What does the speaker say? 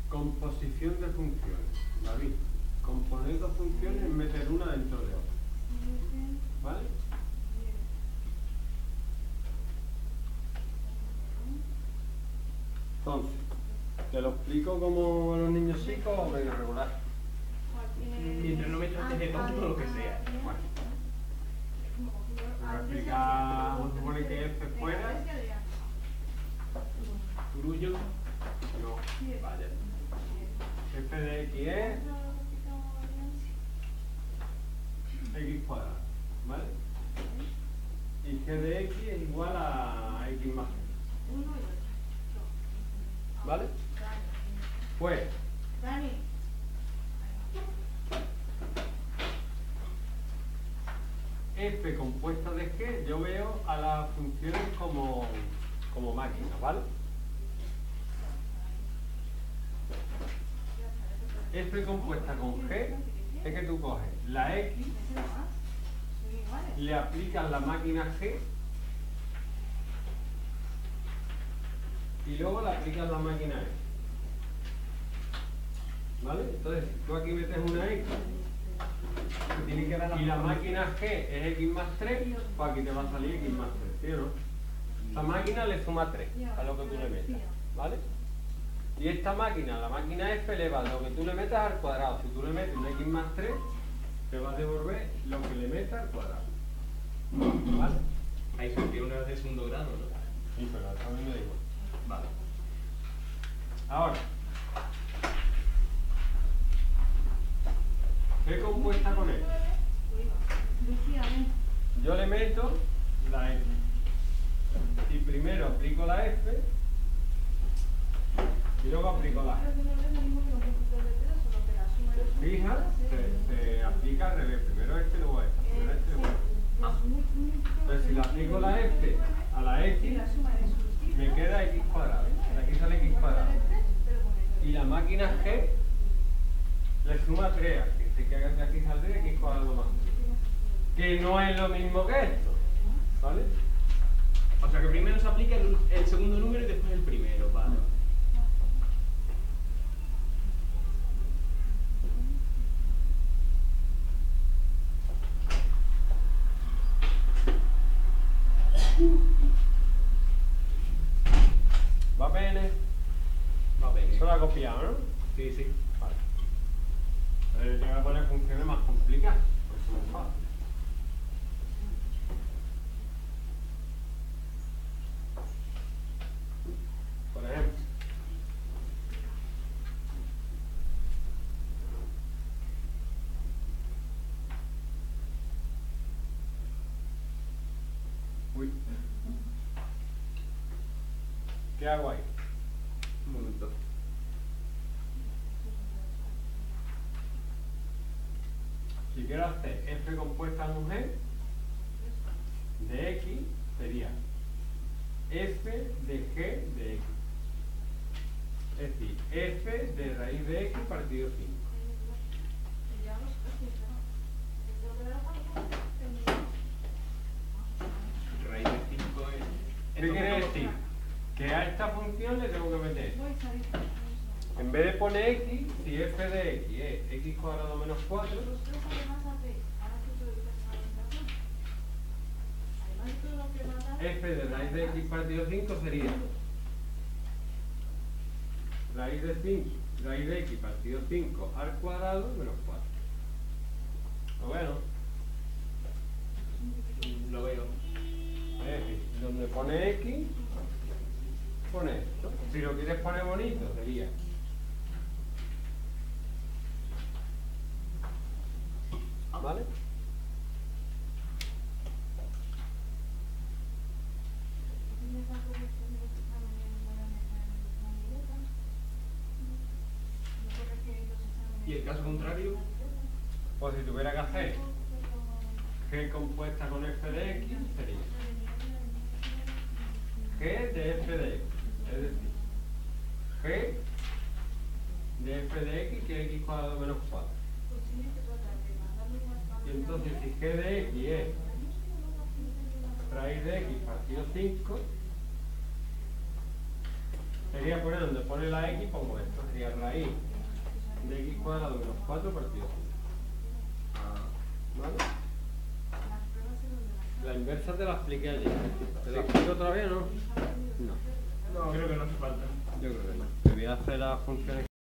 Composición de funciones. David, componer dos funciones es meter una dentro de otra. ¿Vale? Entonces, ¿te lo explico como a los niños chicos o medio regular? Mientras no me trates de tonto o lo que sea. Bueno. Voy a explicar, vamos a suponer que F fuera. Turullo. No. Vaya. F de X es X cuadrado. ¿Vale? Y G de X es igual a X más G. ¿Vale? Pues F compuesta de G, yo veo a las funciones como máquinas, ¿vale? F compuesta con G es que tú coges la X, le aplicas la máquina G y luego le aplicas la máquina F. ¿Vale? Entonces, si tú aquí metes una X y la máquina G es X más 3, pues aquí te va a salir X más 3, ¿sí o no? La máquina le suma 3 a lo que tú le metas, ¿vale? Y esta máquina, la máquina F, eleva lo que tú le metas al cuadrado. Si tú le metes un X más 3, te va a devolver lo que le metas al cuadrado. ¿Vale? Hay funciones de segundo grado, ¿no? Sí, pero a mí me da igual. Vale. Ahora, G compuesta con F. Yo le meto la F. Y primero aplico la F y luego aplico la G. Fija, se aplica al revés. Primero este, luego esta. Primero este, luego esta. Entonces, si le aplico la F a la X, me queda X cuadrado. De aquí sale X cuadrado. Y la máquina G le suma 3 aquí. Así que aquí saldría X cuadrado más 3. Que no es lo mismo que esto. ¿Vale? O sea que primero se aplica el segundo número y después el primero, vale. ¿Va bene? Va bene. Eso lo ha copiado, ¿no? Sí, sí. Vale. Pero yo voy a poner funciones más complicadas, porque eso es más fácil. Por ejemplo, uy, ¿qué hago ahí? Un momento. Si quiero hacer F compuesta con G de X, sería F de G de X. Es decir, F de raíz de X partido 5. Raíz de 5 es... ¿Qué quiere decir? Que a esta función le tengo que meter. En vez de poner X, si F de X es X cuadrado menos 4, F de raíz de X partido 5 sería raíz de X partido 5 al cuadrado menos 4. ¿Lo veo, no? Lo veo. Es decir, donde pone X, pone esto. Si lo quieres poner bonito, sería ¿vale? ¿Y el caso contrario? Pues si tuviera que hacer G compuesta con F de X, sería G de F de X. Es decir, G de F de X, que es X cuadrado menos 4. Y entonces, si G de X es raíz de X partido 5, Sería poner donde pone la x, pongo esto. Sería raíz de x cuadrado menos 4 partido 5. ¿Vale? La inversa te la expliqué ayer. ¿Te la explico otra vez o no? No. No, creo que no hace falta. Yo creo que no. Te voy a hacer las funciones.